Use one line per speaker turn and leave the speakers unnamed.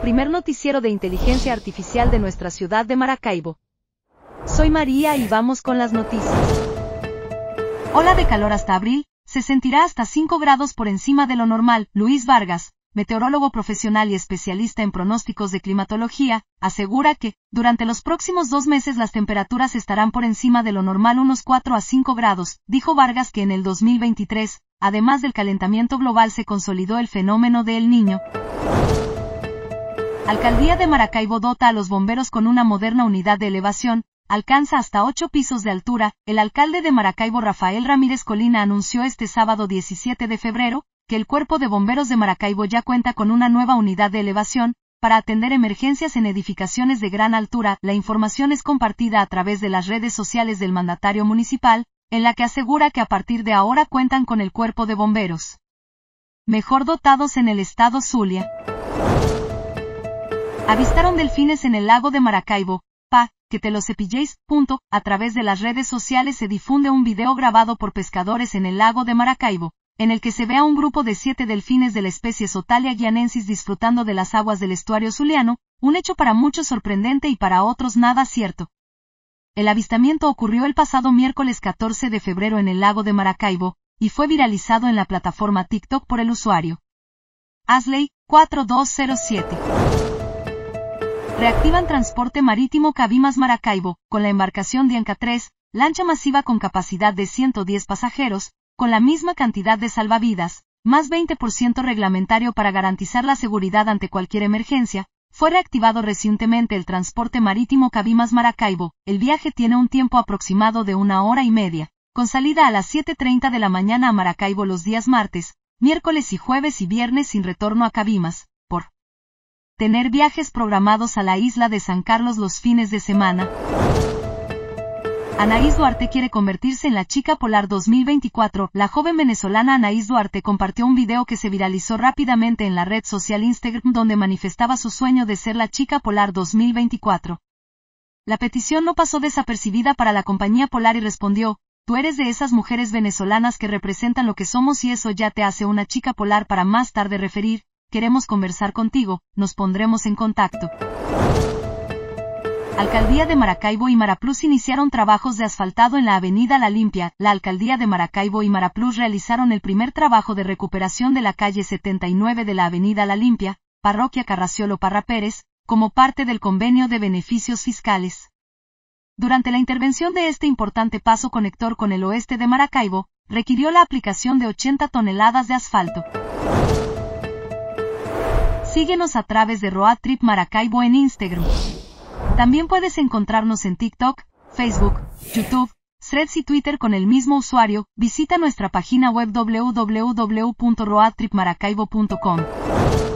primer noticiero de inteligencia artificial de nuestra ciudad de Maracaibo. Soy María y vamos con las noticias.
Ola de calor hasta abril, se sentirá hasta 5 grados por encima de lo normal. Luis Vargas, meteorólogo profesional y especialista en pronósticos de climatología, asegura que, durante los próximos 2 meses las temperaturas estarán por encima de lo normal unos 4 a 5 grados. Dijo Vargas que en el 2023, además del calentamiento global, se consolidó el fenómeno de El Niño. Alcaldía de Maracaibo dota a los bomberos con una moderna unidad de elevación, alcanza hasta 8 pisos de altura. El alcalde de Maracaibo, Rafael Ramírez Colina, anunció este sábado 17 de febrero, que el Cuerpo de Bomberos de Maracaibo ya cuenta con una nueva unidad de elevación, para atender emergencias en edificaciones de gran altura. La información es compartida a través de las redes sociales del mandatario municipal, en la que asegura que a partir de ahora cuentan con el Cuerpo de Bomberos mejor dotados en el estado Zulia. Avistaron delfines en el lago de Maracaibo. Que te lo cepilléis. A través de las redes sociales se difunde un video grabado por pescadores en el lago de Maracaibo, en el que se ve a un grupo de 7 delfines de la especie Sotalia guianensis disfrutando de las aguas del estuario zuliano, un hecho para muchos sorprendente y para otros nada cierto. El avistamiento ocurrió el pasado miércoles 14 de febrero en el lago de Maracaibo, y fue viralizado en la plataforma TikTok por el usuario Asley 4207. Reactivan transporte marítimo Cabimas Maracaibo, con la embarcación Dianca 3, lancha masiva con capacidad de 110 pasajeros, con la misma cantidad de salvavidas, más 20% reglamentario para garantizar la seguridad ante cualquier emergencia. Fue reactivado recientemente el transporte marítimo Cabimas Maracaibo. El viaje tiene un tiempo aproximado de 1 hora y media, con salida a las 7:30 de la mañana a Maracaibo los días martes, miércoles y jueves y viernes, sin retorno a Cabimas, por tener viajes programados a la isla de San Carlos los fines de semana. Anaís Duarte quiere convertirse en la chica polar 2024. La joven venezolana Anaís Duarte compartió un video que se viralizó rápidamente en la red social Instagram, donde manifestaba su sueño de ser la chica polar 2024. La petición no pasó desapercibida para la compañía Polar y respondió: "Tú eres de esas mujeres venezolanas que representan lo que somos y eso ya te hace una chica polar". Para más tarde referir: "Queremos conversar contigo, nos pondremos en contacto". Alcaldía de Maracaibo y Maraplus iniciaron trabajos de asfaltado en la avenida La Limpia. La Alcaldía de Maracaibo y Maraplus realizaron el primer trabajo de recuperación de la calle 79 de la avenida La Limpia, parroquia Carraciolo Parra Pérez, como parte del convenio de beneficios fiscales. Durante la intervención de este importante paso conector con el oeste de Maracaibo, requirió la aplicación de 80 toneladas de asfalto. Síguenos a través de Road Trip Maracaibo en Instagram. También puedes encontrarnos en TikTok, Facebook, YouTube, Threads y Twitter con el mismo usuario. Visita nuestra página web www.roadtripmaracaibo.com.